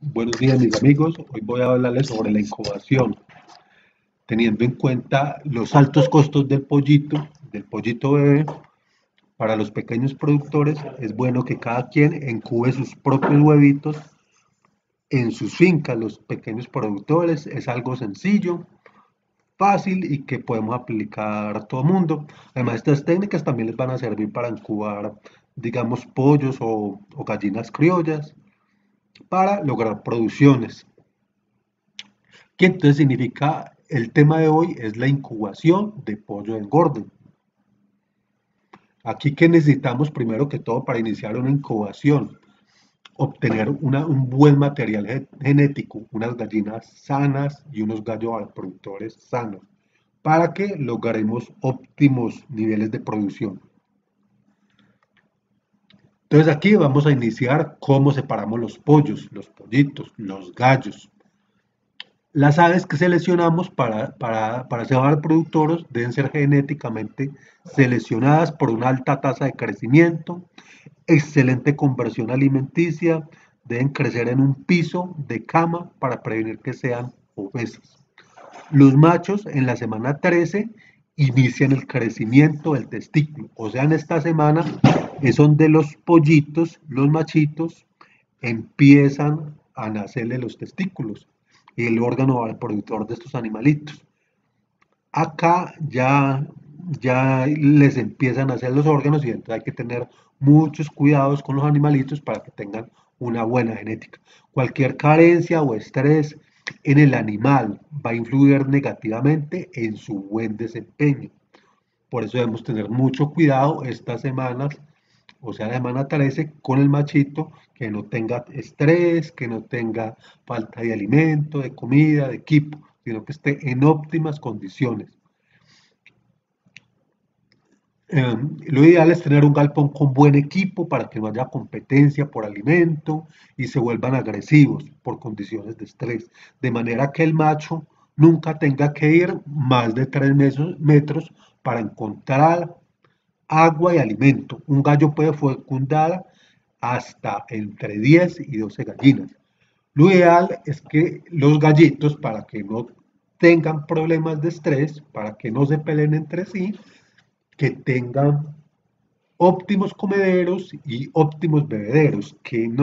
Buenos días mis amigos, hoy voy a hablarles sobre la incubación, teniendo en cuenta los altos costos del pollito bebé. Para los pequeños productores es bueno que cada quien incube sus propios huevitos en sus fincas. Los pequeños productores es algo sencillo, fácil y que podemos aplicar a todo mundo. Además, estas técnicas también les van a servir para incubar, digamos, pollos o gallinas criollas para lograr producciones. Que entonces significa, el tema de hoy es la incubación de pollo de engorde. Aquí que necesitamos primero que todo para iniciar una incubación, obtener un buen material genético, unas gallinas sanas y unos gallos productores sanos, para que logremos óptimos niveles de producción. Entonces aquí vamos a iniciar cómo separamos los pollos, los pollitos, los gallos. Las aves que seleccionamos para ser productores deben ser genéticamente seleccionadas por una alta tasa de crecimiento, excelente conversión alimenticia, deben crecer en un piso de cama para prevenir que sean obesas. Los machos en la semana 13 inician el crecimiento del testículo, o sea, en esta semana es donde los pollitos, los machitos, empiezan a nacerle los testículos y el órgano reproductor de estos animalitos. Acá ya les empiezan a hacer los órganos y entonces hay que tener muchos cuidados con los animalitos para que tengan una buena genética. Cualquier carencia o estrés en el animal va a influir negativamente en su buen desempeño. Por eso debemos tener mucho cuidado estas semanas, o sea, la semana 13 con el machito, que no tenga estrés, que no tenga falta de alimento, de comida, de equipo, sino que esté en óptimas condiciones. Lo ideal es tener un galpón con buen equipo para que no haya competencia por alimento y se vuelvan agresivos por condiciones de estrés, de manera que el macho nunca tenga que ir más de 3 metros para encontrar agua y alimento. Un gallo puede fecundar hasta entre 10 y 12 gallinas. Lo ideal es que los gallitos, para que no tengan problemas de estrés, para que no se peleen entre sí, que tengan óptimos comederos y óptimos bebederos,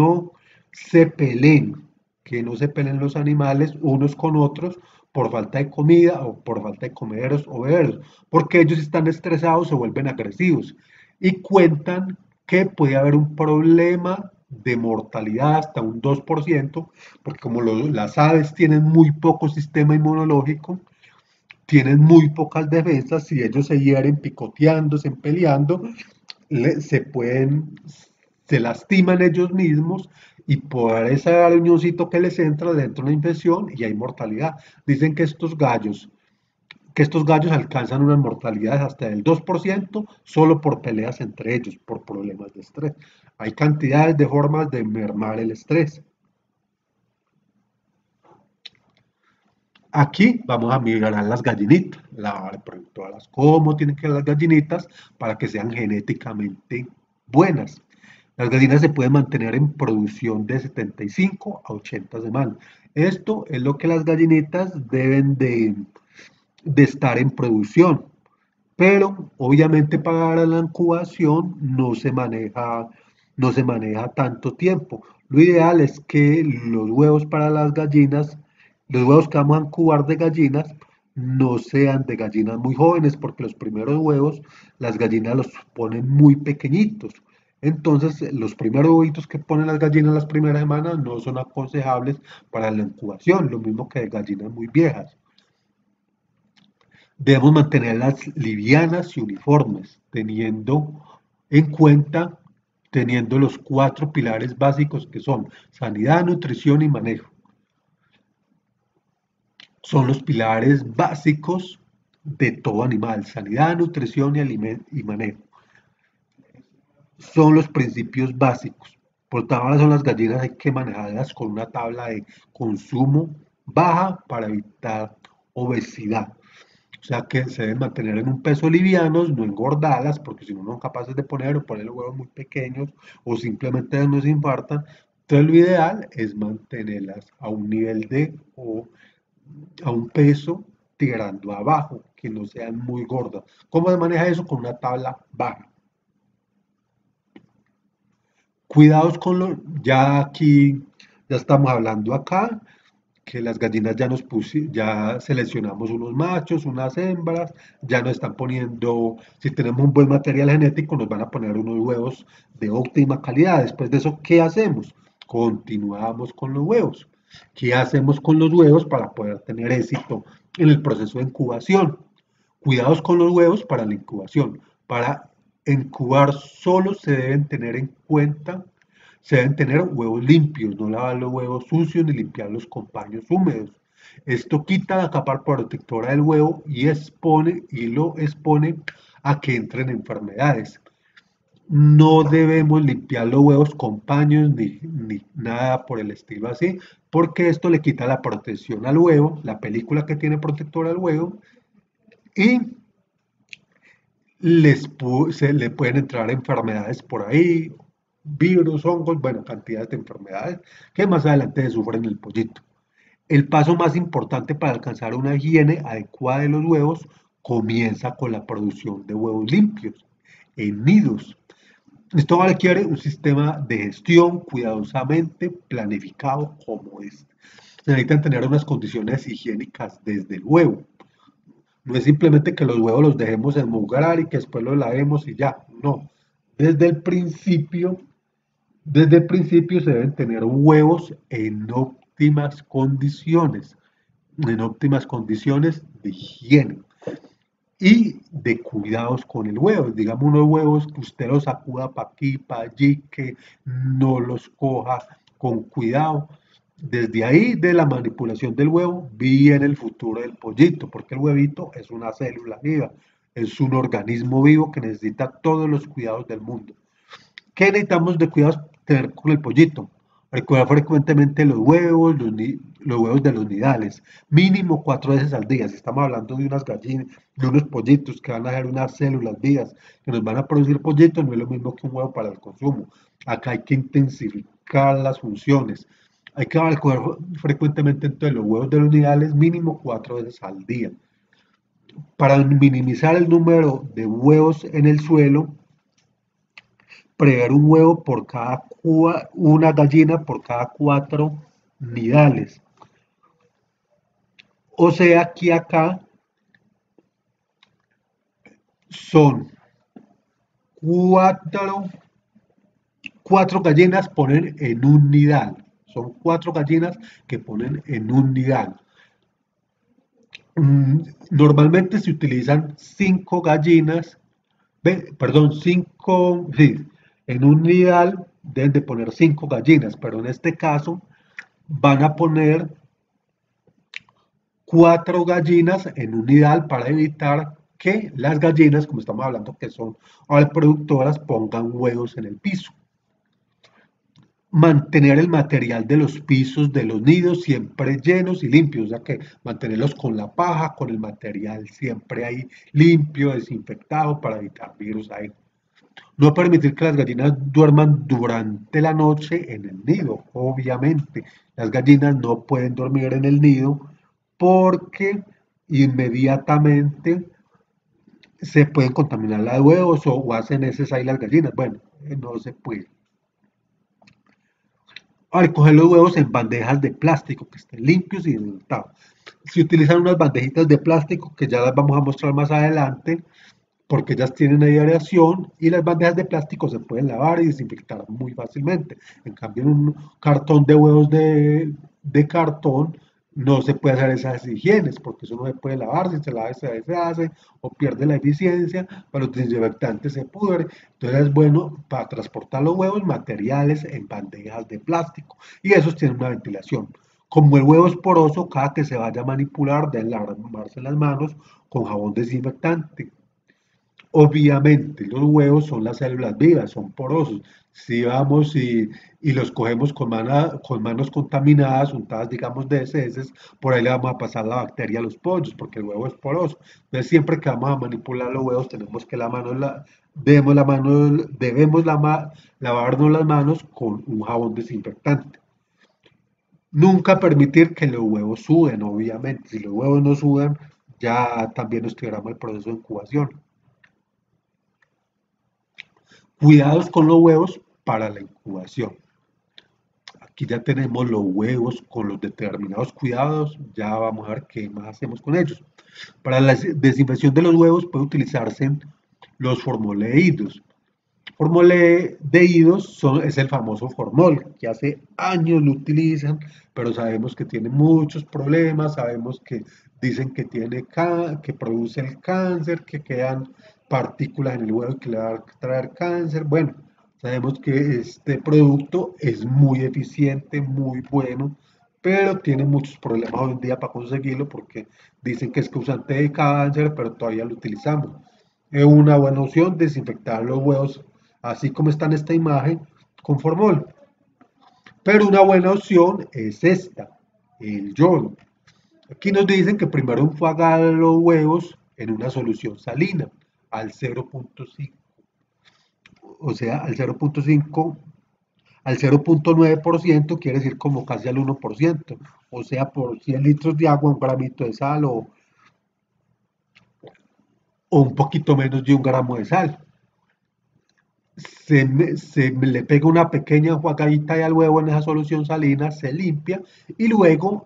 que no se peleen los animales unos con otros por falta de comida o por falta de comederos o bebederos, porque ellos están estresados, se vuelven agresivos y cuentan que puede haber un problema de mortalidad hasta un 2%, porque como las aves tienen muy poco sistema inmunológico, tienen muy pocas defensas, si ellos se hieren picoteándose, peleando, se pueden, se lastiman ellos mismos y por ese arañoncito que les entra, les entra una infección y hay mortalidad. Dicen que estos gallos alcanzan unas mortalidades hasta del 2% solo por peleas entre ellos, por problemas de estrés. Hay cantidades de formas de mermar el estrés. Aquí vamos a mirar a las gallinitas, todas cómo tienen que ser las gallinitas para que sean genéticamente buenas. Las gallinas se pueden mantener en producción de 75 a 80 semanas. Esto es lo que las gallinitas deben de estar en producción, pero obviamente para la incubación no se maneja tanto tiempo. Lo ideal es que los huevos para las gallinas, los huevos que vamos a incubar de gallinas, no sean de gallinas muy jóvenes, porque los primeros huevos las gallinas los ponen muy pequeñitos. Entonces, los primeros huevitos que ponen las gallinas las primeras semanas no son aconsejables para la incubación, lo mismo que de gallinas muy viejas. Debemos mantenerlas livianas y uniformes, en cuenta, teniendo los 4 pilares básicos que son sanidad, nutrición y manejo. Son los pilares básicos de todo animal, sanidad, nutrición y manejo. Son los principios básicos. Por tanto, son las gallinas, hay que manejarlas con una tabla de consumo baja para evitar obesidad. O sea que se deben mantener en un peso livianos, no engordadas, porque si no son capaces de poner o poner los huevos muy pequeños o simplemente nos infartan. Entonces lo ideal es mantenerlas a un nivel de o a un peso tirando abajo, que no sean muy gordas. ¿Cómo se maneja eso? Con una tabla baja. Cuidados con lo, ya aquí, ya estamos hablando acá, que las gallinas ya ya seleccionamos unos machos, unas hembras, ya nos están poniendo, si tenemos un buen material genético, nos van a poner unos huevos de óptima calidad. Después de eso, ¿qué hacemos? Continuamos con los huevos. ¿Qué hacemos con los huevos para poder tener éxito en el proceso de incubación? Cuidados con los huevos para la incubación. Para incubar solo se deben tener en cuenta, se deben tener huevos limpios, no lavar los huevos sucios ni limpiarlos con paños húmedos. Esto quita la capa protectora del huevo y lo expone a que entren enfermedades. No debemos limpiar los huevos con paños ni nada por el estilo así, porque esto le quita la protección al huevo, la película que tiene protectora al huevo, y se le pueden entrar enfermedades por ahí, virus, hongos, bueno, cantidades de enfermedades que más adelante se sufren en el pollito. El paso más importante para alcanzar una higiene adecuada de los huevos comienza con la producción de huevos limpios en nidos. Esto requiere un sistema de gestión cuidadosamente planificado como este. Se necesitan tener unas condiciones higiénicas desde el huevo. No es simplemente que los huevos los dejemos enmugrar y que después los lavemos y ya. No. Desde el principio, desde el principio se deben tener huevos en óptimas condiciones de higiene y de cuidados con el huevo. Digamos, unos huevos que usted los sacuda para aquí, para allí, que no los coja con cuidado. Desde ahí, de la manipulación del huevo, viene el futuro del pollito, porque el huevito es una célula viva, es un organismo vivo que necesita todos los cuidados del mundo. ¿Qué necesitamos de cuidados tener con el pollito? Recuerda frecuentemente los huevos de los nidales, mínimo 4 veces al día. Si estamos hablando de unas gallinas, de unos pollitos que van a ser unas células vivas que nos van a producir pollitos, no es lo mismo que un huevo para el consumo. Acá hay que intensificar las funciones. Hay que recoger frecuentemente entonces los huevos de los nidales, mínimo 4 veces al día. Para minimizar el número de huevos en el suelo, prever un huevo por una gallina por cada 4 nidales. O sea que acá son cuatro, cuatro gallinas ponen en un nidal. Son 4 gallinas que ponen en un nidal. Normalmente se utilizan 5 gallinas, perdón, sí, en un nidal deben de poner 5 gallinas, pero en este caso van a poner 4 gallinas en un nidal para evitar que las gallinas, como estamos hablando que son productoras, pongan huevos en el piso. Mantener el material de los pisos de los nidos siempre llenos y limpios, o sea que mantenerlos con la paja, con el material siempre ahí limpio, desinfectado para evitar virus ahí. No permitir que las gallinas duerman durante la noche en el nido, obviamente. Las gallinas no pueden dormir en el nido porque inmediatamente se pueden contaminar las huevos o hacen heces ahí las gallinas. Bueno, no se puede. Al coger los huevos en bandejas de plástico que estén limpios y desinfectados. Se utilizan unas bandejitas de plástico que ya las vamos a mostrar más adelante porque ellas tienen aireación y las bandejas de plástico se pueden lavar y desinfectar muy fácilmente. En cambio, en un cartón de huevos de cartón no se puede hacer esas higienes porque eso no se puede lavar, si se lava se deshace o pierde la eficiencia, para los desinfectantes se pudre. Entonces es bueno para transportar los huevos materiales en bandejas de plástico y esos tienen una ventilación. Como el huevo es poroso, cada que se vaya a manipular deben lavarse las manos con jabón desinfectante. Obviamente, los huevos son las células vivas, son porosos. Si vamos y los cogemos con manos contaminadas, untadas, digamos, de heces, por ahí le vamos a pasar la bacteria a los pollos, porque el huevo es poroso. Entonces, siempre que vamos a manipular los huevos, tenemos que debemos lavarnos las manos con un jabón desinfectante. Nunca permitir que los huevos suben, obviamente. Si los huevos no sudan, ya también nos tiramos el proceso de incubación. Cuidados con los huevos para la incubación. Aquí ya tenemos los huevos con los determinados cuidados, ya vamos a ver qué más hacemos con ellos. Para la desinfección de los huevos puede utilizarse los formaldehídos. Formaldehídos es el famoso formol, que hace años lo utilizan, pero sabemos que tiene muchos problemas, sabemos que dicen que que produce el cáncer, que quedan partículas en el huevo que le va a traer cáncer. Bueno, sabemos que este producto es muy eficiente, muy bueno, pero tiene muchos problemas hoy en día para conseguirlo porque dicen que es causante de cáncer, pero todavía lo utilizamos. Es una buena opción desinfectar los huevos, así como está en esta imagen, con formol. Pero una buena opción es esta, el yodo. Aquí nos dicen que primero enjuagar los huevos en una solución salina al 0.5, o sea, al 0.9% quiere decir como casi al 1%, o sea, por 100 litros de agua, un gramito de sal o un poquito menos de un gramo de sal. Se le pega una pequeña enjuagadita al huevo en esa solución salina, se limpia y luego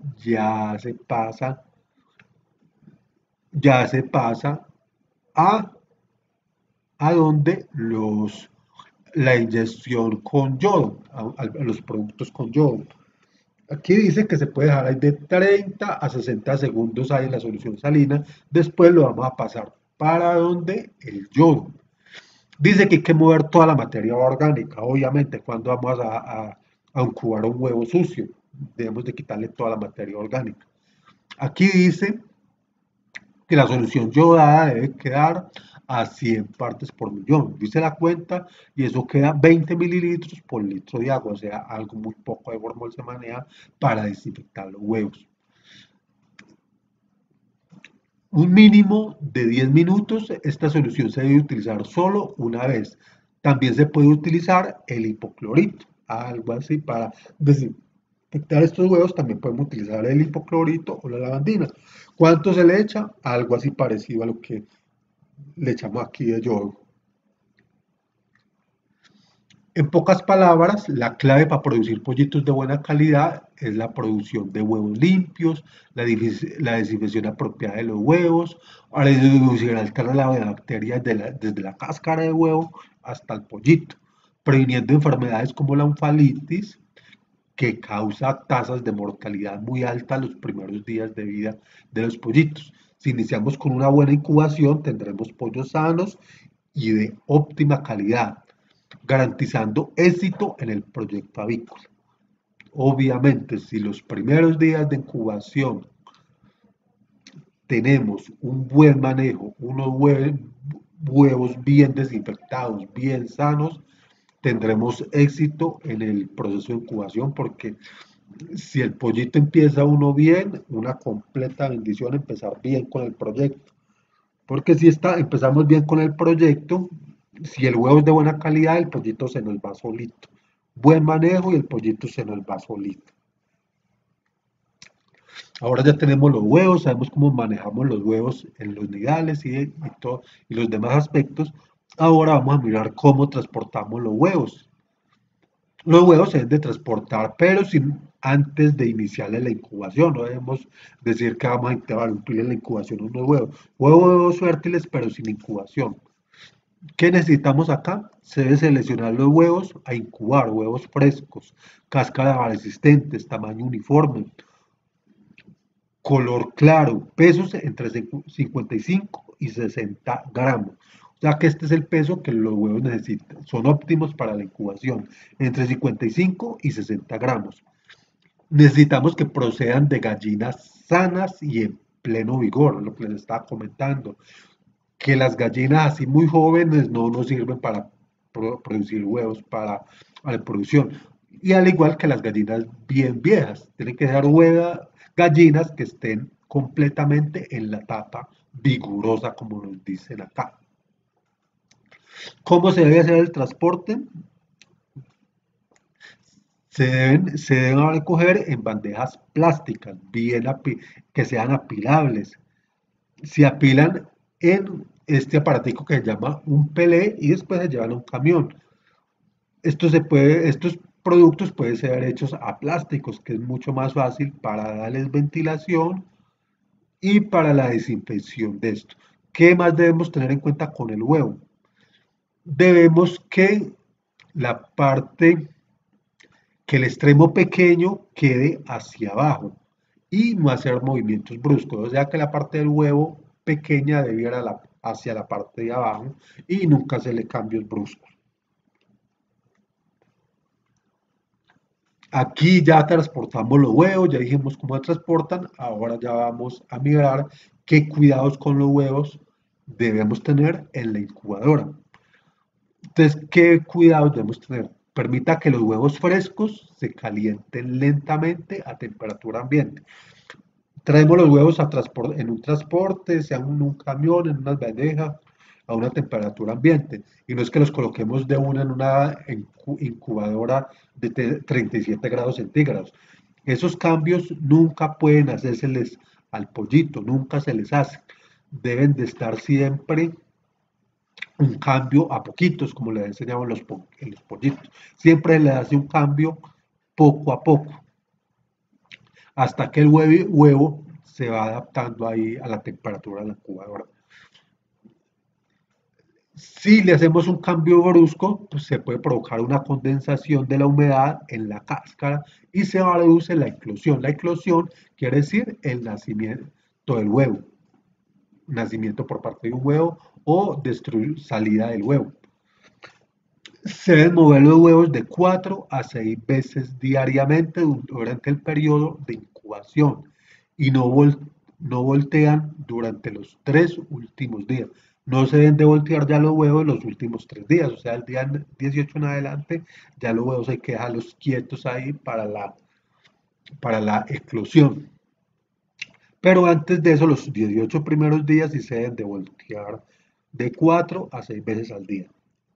ya se pasa a, a donde la inyección con yodo, a los productos con yodo. Aquí dice que se puede dejar ahí de 30 a 60 segundos ahí en la solución salina. Después lo vamos a pasar para donde el yodo. Dice que hay que mover toda la materia orgánica. Obviamente, cuando vamos a incubar un huevo sucio, debemos de quitarle toda la materia orgánica. Aquí dice que la solución yodada debe quedar a 100 partes por millón. Dice la cuenta y eso queda 20 mililitros por litro de agua, o sea, algo muy poco de formol se maneja para desinfectar los huevos. Un mínimo de 10 minutos, esta solución se debe utilizar solo una vez. También se puede utilizar el hipoclorito, algo así para desinfectar estos huevos. También podemos utilizar el hipoclorito o la lavandina. ¿Cuánto se le echa? Algo así parecido a lo que le echamos aquí de yodo. En pocas palabras, la clave para producir pollitos de buena calidad es la producción de huevos limpios, la desinfección apropiada de los huevos, la reducción al traslado de bacterias desde la cáscara de huevo hasta el pollito, previniendo enfermedades como la onfalitis, que causa tasas de mortalidad muy altas los primeros días de vida de los pollitos. Si iniciamos con una buena incubación, tendremos pollos sanos y de óptima calidad, garantizando éxito en el proyecto avícola. Obviamente, si los primeros días de incubación tenemos un buen manejo, unos huevos bien desinfectados, bien sanos, tendremos éxito en el proceso de incubación porque si el pollito empieza uno bien, una completa bendición empezar bien con el proyecto. Porque si empezamos bien con el proyecto, si el huevo es de buena calidad, el pollito se nos va solito. Buen manejo y el pollito se nos va solito. Ahora ya tenemos los huevos, sabemos cómo manejamos los huevos en los nidales y los demás aspectos. Ahora vamos a mirar cómo transportamos los huevos. Los huevos se deben de transportar, pero sin antes de iniciarle la incubación. No debemos decir que vamos a incluir en la incubación unos huevos. Huevos fértiles, pero sin incubación. ¿Qué necesitamos acá? Se debe seleccionar los huevos a incubar, huevos frescos, cáscara resistentes, tamaño uniforme, color claro, pesos entre 55 y 60 gramos. O sea que este es el peso que los huevos necesitan. Son óptimos para la incubación, entre 55 y 60 gramos. Necesitamos que procedan de gallinas sanas y en pleno vigor, lo que les estaba comentando. que las gallinas así muy jóvenes no nos sirven para producir huevos para la producción. Y al igual que las gallinas bien viejas, tienen que ser gallinas que estén completamente en la etapa vigorosa, como nos dicen acá. ¿Cómo se debe hacer el transporte? Se deben recoger en bandejas plásticas, que sean apilables. Se apilan en este aparatico que se llama un pelé y después se llevan a un camión. Estos productos pueden ser hechos a plásticos, que es mucho más fácil para darles ventilación y para la desinfección de esto. ¿Qué más debemos tener en cuenta con el huevo? Debemos la parte, que el extremo pequeño quede hacia abajo y no hacer movimientos bruscos, o sea que la parte del huevo pequeña debe ir hacia la parte de abajo y nunca hacerle cambios bruscos. Aquí ya transportamos los huevos, ya dijimos cómo se transportan, ahora ya vamos a mirar qué cuidados con los huevos debemos tener en la incubadora. Entonces, ¿qué cuidados debemos tener? Permita que los huevos frescos se calienten lentamente a temperatura ambiente. Traemos los huevos en un transporte, sea en un camión, en unas bandejas, a una temperatura ambiente. Y no es que los coloquemos de una en una incubadora de 37 grados centígrados. Esos cambios nunca pueden hacérseles al pollito, nunca se les hace. Deben de estar siempre un cambio a poquitos, como le enseñamos en los pollitos. Siempre le hace un cambio poco a poco, hasta que el huevo se va adaptando ahí a la temperatura de la incubadora. Si le hacemos un cambio brusco, pues se puede provocar una condensación de la humedad en la cáscara y se reduce la eclosión. La eclosión quiere decir el nacimiento del huevo, nacimiento por parte de un huevo o salida del huevo. Se deben mover los huevos de 4 a 6 veces diariamente durante el periodo de incubación y no voltean durante los 3 últimos días. No se deben de voltear ya los huevos los últimos 3 días, o sea, el día 18 en adelante, ya los huevos hay que dejarlos quietos ahí para la eclosión. Pero antes de eso, los 18 primeros días sí se deben de voltear de 4 a 6 veces al día.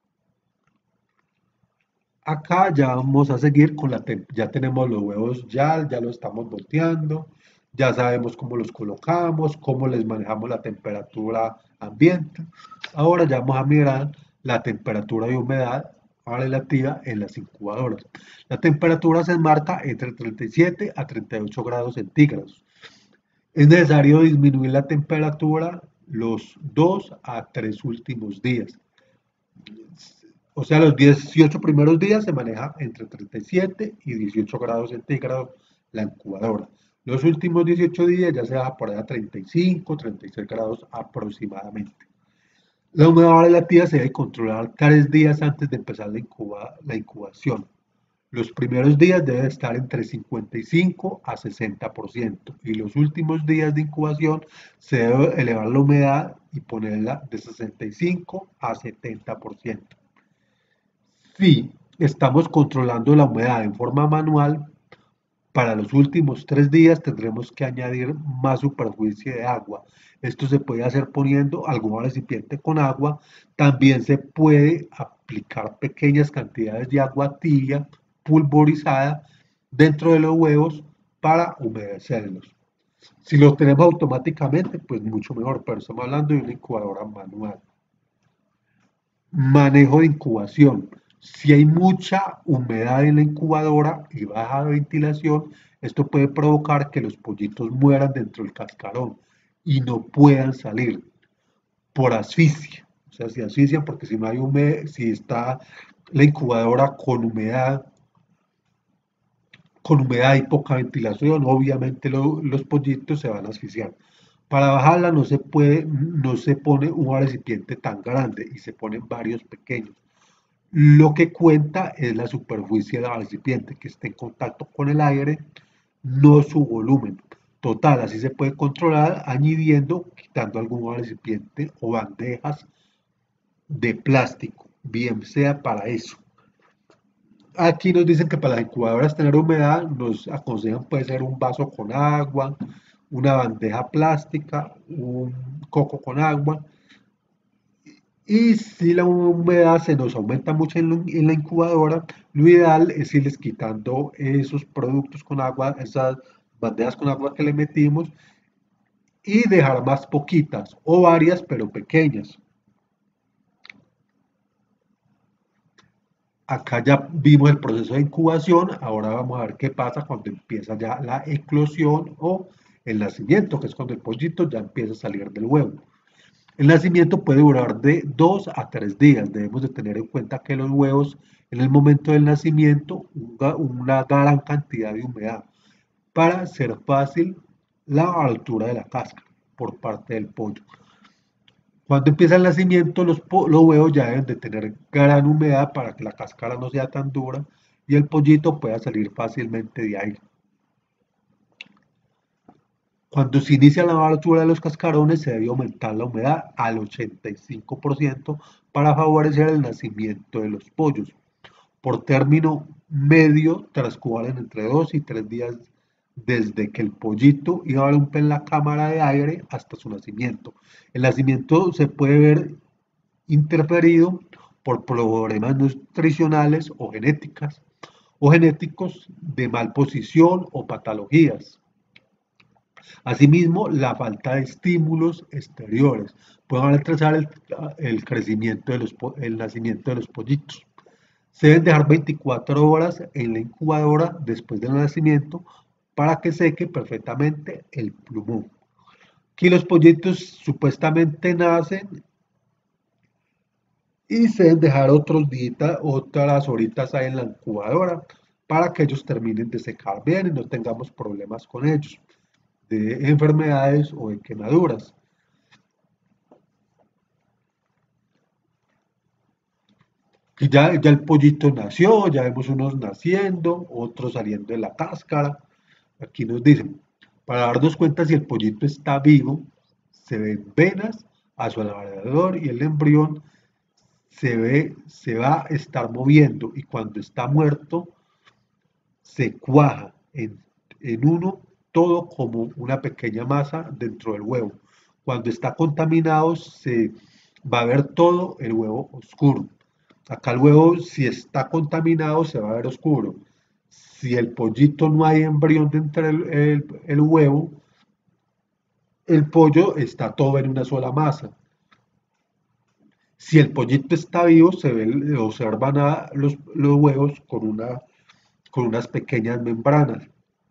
Acá ya vamos a seguir ya tenemos los huevos ya los estamos volteando, ya sabemos cómo los colocamos, cómo les manejamos la temperatura ambiente. Ahora ya vamos a mirar la temperatura de humedad relativa en las incubadoras. La temperatura se enmarca entre 37 a 38 grados centígrados. Es necesario disminuir la temperatura los 2 a 3 últimos días. O sea, los 18 primeros días se maneja entre 37 y 18 grados centígrados la incubadora. Los últimos 18 días ya se baja por ahí a 35, 36 grados aproximadamente. La humedad relativa se debe controlar 3 días antes de empezar la incubación. Los primeros días deben estar entre 55 a 60% y los últimos días de incubación se debe elevar la humedad y ponerla de 65 a 70%. Si estamos controlando la humedad en forma manual, para los últimos 3 días tendremos que añadir más superficie de agua. Esto se puede hacer poniendo algún recipiente con agua. También se puede aplicar pequeñas cantidades de agua tibia, pulverizada, dentro de los huevos para humedecerlos. Si los tenemos automáticamente, pues mucho mejor, pero estamos hablando de una incubadora manual. Manejo de incubación. Si hay mucha humedad en la incubadora y baja ventilación, esto puede provocar que los pollitos mueran dentro del cascarón y no puedan salir por asfixia. O sea, si asfixian porque si no hay si está la incubadora con humedad y poca ventilación, obviamente los pollitos se van a asfixiar. Para bajarla no se pone un recipiente tan grande y se ponen varios pequeños. Lo que cuenta es la superficie del recipiente que esté en contacto con el aire, no su volumen. Total, así se puede controlar añadiendo, quitando algún recipiente o bandejas de plástico, bien sea para eso. Aquí nos dicen que para las incubadoras tener humedad, nos aconsejan puede ser un vaso con agua, una bandeja plástica, un coco con agua. Y si la humedad se nos aumenta mucho en la incubadora, lo ideal es irles quitando esos productos con agua, esas bandejas con agua que le metimos y dejar más poquitas o varias pero pequeñas. Acá ya vimos el proceso de incubación, ahora vamos a ver qué pasa cuando empieza ya la eclosión o el nacimiento, que es cuando el pollito ya empieza a salir del huevo. El nacimiento puede durar de 2 a 3 días. Debemos de tener en cuenta que los huevos en el momento del nacimiento una gran cantidad de humedad para ser fácil la altura de la cáscara por parte del pollo. Cuando empieza el nacimiento, los huevos ya deben de tener gran humedad para que la cáscara no sea tan dura y el pollito pueda salir fácilmente de ahí. Cuando se inicia la abertura de los cascarones, se debe aumentar la humedad al 85% para favorecer el nacimiento de los pollos. Por término medio, transcurren entre 2 y 3 días desde que el pollito irrumpe en la cámara de aire hasta su nacimiento. El nacimiento se puede ver interferido por problemas nutricionales o genéticos de malposición o patologías. Asimismo, la falta de estímulos exteriores puede retrasar el crecimiento el nacimiento de los pollitos. Se deben dejar 24 horas en la incubadora después del nacimiento para que seque perfectamente el plumón. Aquí los pollitos supuestamente nacen y se deben dejar otras horitas ahí en la incubadora para que ellos terminen de secar bien y no tengamos problemas con ellos, de enfermedades o de quemaduras. Y ya el pollito nació, ya vemos unos naciendo, otros saliendo de la cáscara. Aquí nos dicen, para darnos cuenta si el pollito está vivo, se ven venas a su alrededor y el embrión se va a estar moviendo y cuando está muerto se cuaja en uno todo como una pequeña masa dentro del huevo. Cuando está contaminado se va a ver todo el huevo oscuro. Acá el huevo, si está contaminado, se va a ver oscuro. Si el pollito no hay embrión dentro del huevo, el pollo está todo en una sola masa. Si el pollito está vivo, observan los huevos con unas pequeñas membranas.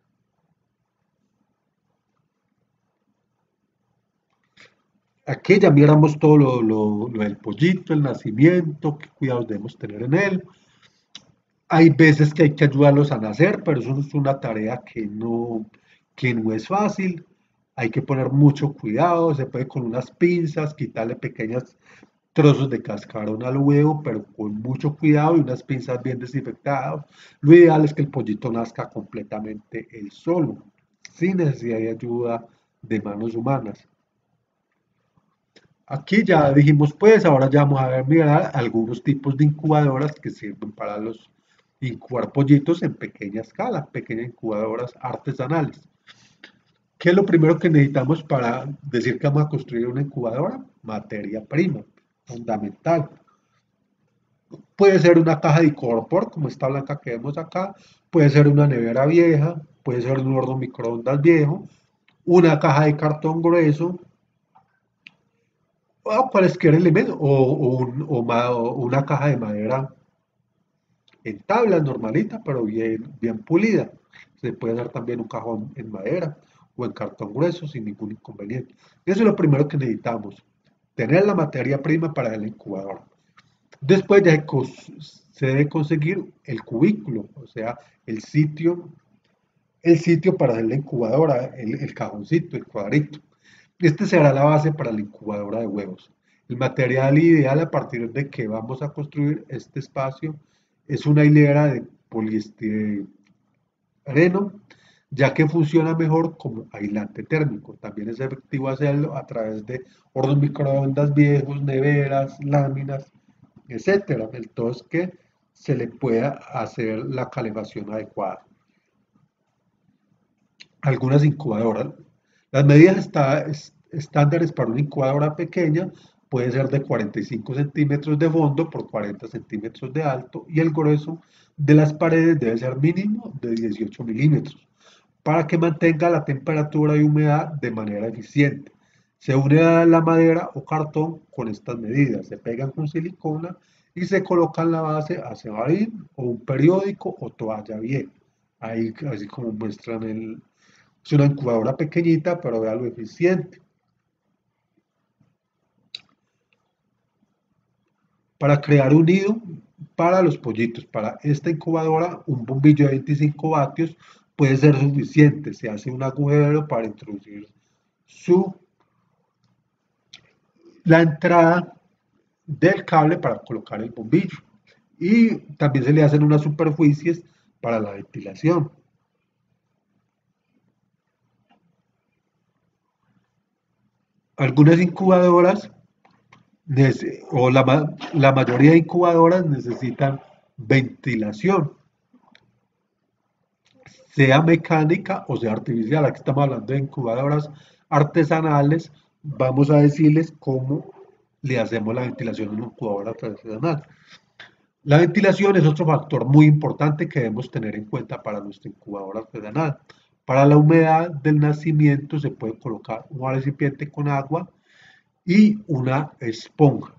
Aquí ya miramos todo lo del pollito, el nacimiento, qué cuidados debemos tener en él. Hay veces que hay que ayudarlos a nacer, pero eso es una tarea que no es fácil. Hay que poner mucho cuidado, se puede con unas pinzas quitarle pequeños trozos de cascarón al huevo, pero con mucho cuidado y unas pinzas bien desinfectadas. Lo ideal es que el pollito nazca completamente él solo, sin necesidad de ayuda de manos humanas. Aquí ya dijimos, pues ahora ya vamos a ver, mirar algunos tipos de incubadoras que sirven para los incubar pollitos en pequeña escala, pequeñas incubadoras artesanales. ¿Qué es lo primero que necesitamos para decir que vamos a construir una incubadora? Materia prima, fundamental. Puede ser una caja de Icorpor, como esta blanca que vemos acá, puede ser una nevera vieja, puede ser un horno microondas viejo, una caja de cartón grueso, o cualquier elemento, o una caja de madera en tabla normalita, pero bien pulida. Se puede hacer también un cajón en madera o en cartón grueso sin ningún inconveniente. Eso es lo primero que necesitamos, tener la materia prima para el incubador. Después ya se debe conseguir el cubículo, o sea, el sitio para hacer la incubadora, el cajoncito, el cuadrito. Este será la base para la incubadora de huevos. El material ideal a partir de que vamos a construir este espacio es una hilera de poliestireno ya que funciona mejor como aislante térmico. También es efectivo hacerlo a través de hornos microondas viejos, neveras, láminas, etcétera. Entonces que se le pueda hacer la calefacción adecuada. Algunas incubadoras. Las medidas estándares para una incubadora pequeña puede ser de 45 centímetros de fondo por 40 centímetros de alto y el grueso de las paredes debe ser mínimo de 18 milímetros para que mantenga la temperatura y humedad de manera eficiente. Se une a la madera o cartón con estas medidas, se pegan con silicona y se coloca en la base acerrín o un periódico o toalla vieja. Ahí, así como muestran es una incubadora pequeñita, pero vea lo eficiente. Para crear un nido para los pollitos, para esta incubadora, un bombillo de 25 vatios puede ser suficiente. Se hace un agujero para introducir su, la entrada del cable para colocar el bombillo. Y también se le hacen unas superficies para la ventilación. Algunas incubadoras o la mayoría de incubadoras necesitan ventilación, sea mecánica o sea artificial. Aquí estamos hablando de incubadoras artesanales. Vamos a decirles cómo le hacemos la ventilación a una incubadora artesanal. La ventilación es otro factor muy importante que debemos tener en cuenta para nuestra incubadora artesanal. Para la humedad del nacimiento se puede colocar un recipiente con agua y una esponja.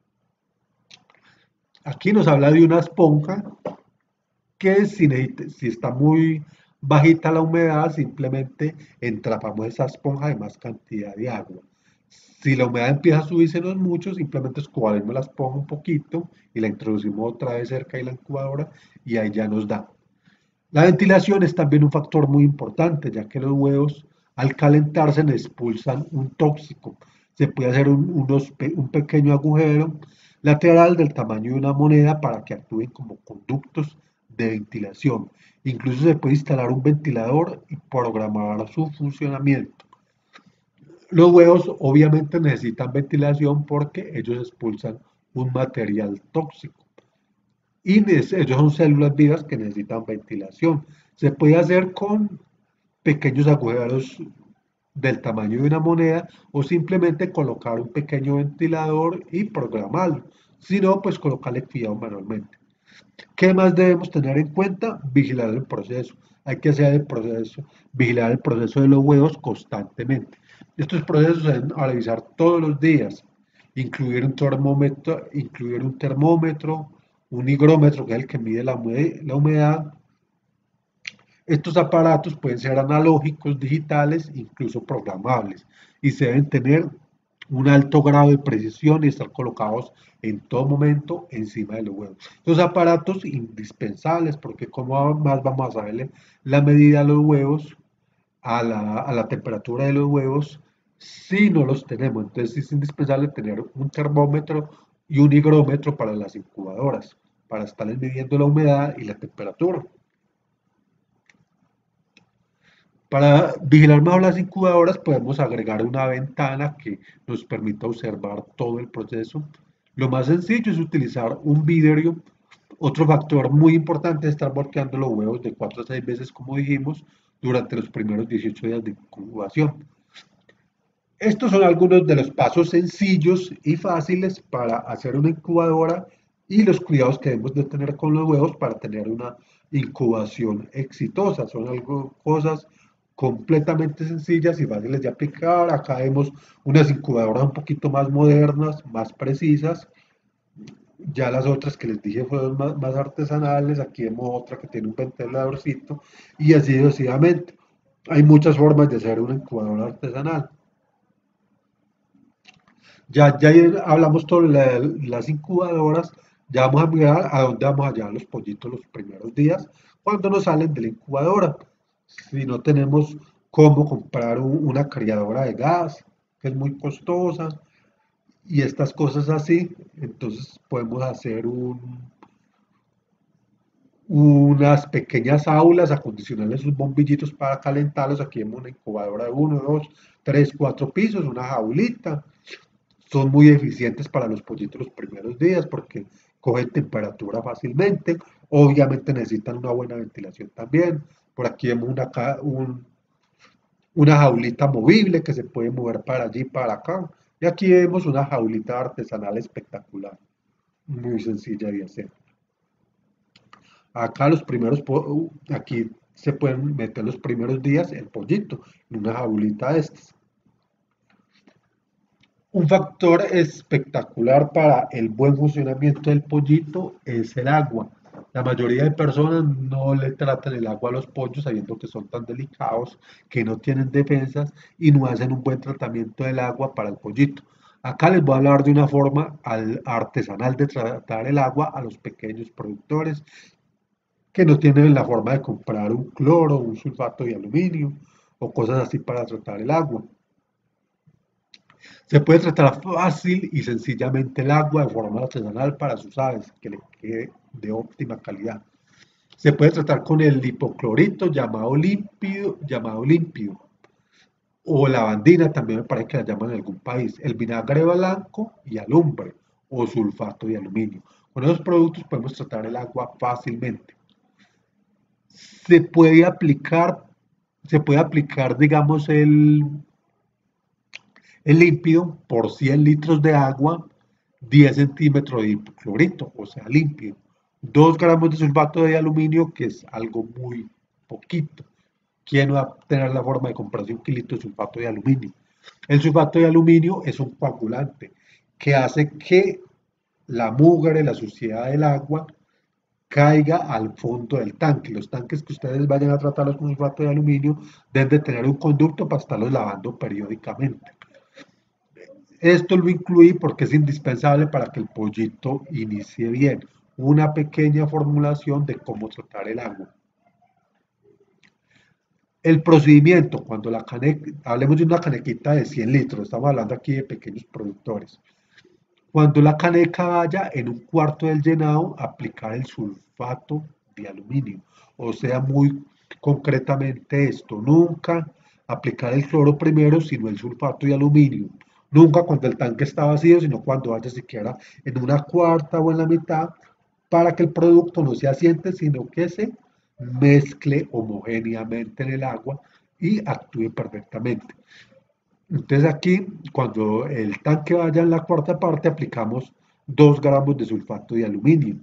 Aquí nos habla de una esponja que si está muy bajita la humedad, simplemente entrapamos esa esponja de más cantidad de agua. Si la humedad empieza a subirse mucho, simplemente escobaremos la esponja un poquito y la introducimos otra vez cerca de la incubadora y ahí ya nos da. La ventilación es también un factor muy importante, ya que los huevos al calentarse expulsan un tóxico. Se puede hacer un pequeño agujero lateral del tamaño de una moneda para que actúen como conductos de ventilación. Incluso se puede instalar un ventilador y programar su funcionamiento. Los huevos obviamente necesitan ventilación porque ellos expulsan un material tóxico y ellos son células vivas que necesitan ventilación. Se puede hacer con pequeños agujeros del tamaño de una moneda o simplemente colocar un pequeño ventilador y programarlo. Si no, pues colocarle cuidado manualmente. ¿Qué más debemos tener en cuenta? Vigilar el proceso. Hay que hacer el proceso, vigilar el proceso de los huevos constantemente. Estos procesos se deben realizar todos los días. Incluir un termómetro, un higrómetro, que es el que mide la humedad. Estos aparatos pueden ser analógicos, digitales, incluso programables, y se deben tener un alto grado de precisión y estar colocados en todo momento encima de los huevos. Los aparatos indispensables, porque como más vamos a saberle la medida de los huevos a la temperatura de los huevos si no los tenemos. Entonces es indispensable tener un termómetro y un higrómetro para las incubadoras, para estarles midiendo la humedad y la temperatura. Para vigilar mejor las incubadoras podemos agregar una ventana que nos permita observar todo el proceso. Lo más sencillo es utilizar un vidrio. Otro factor muy importante es estar volteando los huevos de 4 a 6 veces, como dijimos, durante los primeros 18 días de incubación. Estos son algunos de los pasos sencillos y fáciles para hacer una incubadora y los cuidados que debemos de tener con los huevos para tener una incubación exitosa. Son algo, cosas completamente sencillas y fáciles de aplicar. Acá vemos unas incubadoras un poquito más modernas, más precisas. Ya las otras que les dije fueron más artesanales. Aquí vemos otra que tiene un ventiladorcito y así sucesivamente. Hay muchas formas de hacer una incubadora artesanal. Ya hablamos sobre las incubadoras, ya vamos a mirar a dónde vamos a llevar los pollitos los primeros días cuando nos salen de la incubadora. Si no tenemos cómo comprar una criadora de gas, que es muy costosa, y estas cosas así, entonces podemos hacer unas pequeñas aulas, acondicionarles sus bombillitos para calentarlos. Aquí vemos una incubadora de uno, dos, tres, cuatro pisos, una jaulita. Son muy eficientes para los pollitos los primeros días porque cogen temperatura fácilmente. Obviamente necesitan una buena ventilación también. Por aquí vemos una jaulita movible que se puede mover para allí y para acá. Y aquí vemos una jaulita artesanal espectacular, muy sencilla de hacer. Acá aquí se pueden meter los primeros días el pollito en una jaulita de estas. Un factor espectacular para el buen funcionamiento del pollito es el agua. La mayoría de personas no le tratan el agua a los pollos sabiendo que son tan delicados, que no tienen defensas y no hacen un buen tratamiento del agua para el pollito. Acá les voy a hablar de una forma artesanal de tratar el agua a los pequeños productores que no tienen la forma de comprar un cloro, un sulfato de aluminio o cosas así para tratar el agua. Se puede tratar fácil y sencillamente el agua de forma artesanal para sus aves, que le quede de óptima calidad. Se puede tratar con el hipoclorito llamado límpido, o lavandina, también me parece que la llaman en algún país, el vinagre blanco y alumbre, o sulfato de aluminio. Con esos productos podemos tratar el agua fácilmente. Se puede aplicar, se puede aplicar, digamos, el límpido por 100 litros de agua, 10 centímetros de hipoclorito, o sea, límpido. 2 gramos de sulfato de aluminio, que es algo muy poquito. ¿Quién va a tener la forma de comprarse un kilito de sulfato de aluminio? El sulfato de aluminio es un coagulante que hace que la mugre, la suciedad del agua caiga al fondo del tanque. Los tanques que ustedes vayan a tratarlos con sulfato de aluminio deben de tener un conducto para estarlos lavando periódicamente. Esto lo incluí porque es indispensable para que el pollito inicie bien. Una pequeña formulación de cómo tratar el agua. El procedimiento, cuando la caneca, hablemos de una canequita de 100 litros, estamos hablando aquí de pequeños productores. Cuando la caneca vaya en un cuarto del llenado, aplicar el sulfato de aluminio. O sea, muy concretamente esto, nunca aplicar el cloro primero, sino el sulfato de aluminio. Nunca cuando el tanque está vacío, sino cuando vaya siquiera en una cuarta o en la mitad, para que el producto no se asiente, sino que se mezcle homogéneamente en el agua y actúe perfectamente. Entonces aquí, cuando el tanque vaya en la cuarta parte, aplicamos 2 gramos de sulfato de aluminio.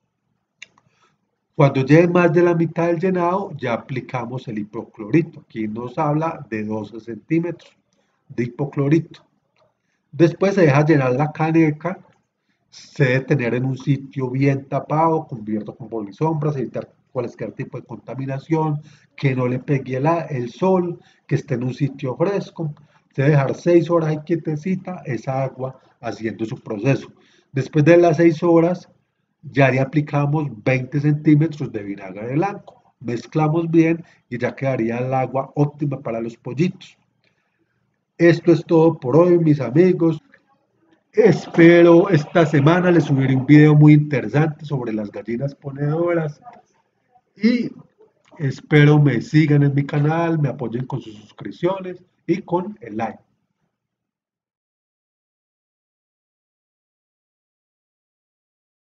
Cuando llegue más de la mitad del llenado, ya aplicamos el hipoclorito. Aquí nos habla de 12 centímetros de hipoclorito. Después se deja llenar la caneca, se debe tener en un sitio bien tapado, cubierto con polisombras, evitar cualquier tipo de contaminación, que no le pegue el sol, que esté en un sitio fresco. Se debe dejar 6 horas ahí quietecita esa agua haciendo su proceso. Después de las 6 horas, ya le aplicamos 20 centímetros de vinagre blanco. Mezclamos bien y ya quedaría el agua óptima para los pollitos. Esto es todo por hoy, mis amigos. Espero esta semana les subiré un video muy interesante sobre las gallinas ponedoras y espero me sigan en mi canal, me apoyen con sus suscripciones y con el like.